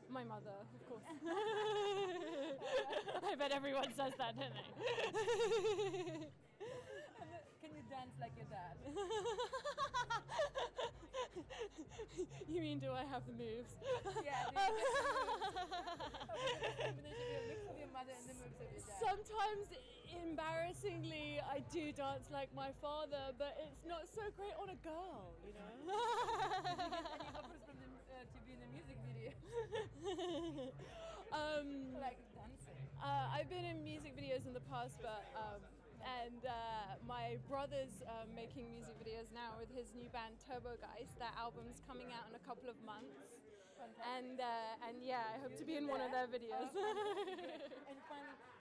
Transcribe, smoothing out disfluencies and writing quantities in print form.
My mother, of course. I bet everyone says that, don't they? Can you dance like your dad? You mean, do I have the moves? Yeah, do you get the moves? Combination of your looks of your mother and the moves of your dad. Sometimes, embarrassingly, I do dance like my father, but it's not so great on a girl, you know? Did you get any offers from them to be in a music video? Like dancing? I've been in music videos in the past, but my brother's making music videos now with his new band Turbo Guys. Their album's coming out in a couple of months, and yeah, I hope to be in one of their videos. And finally,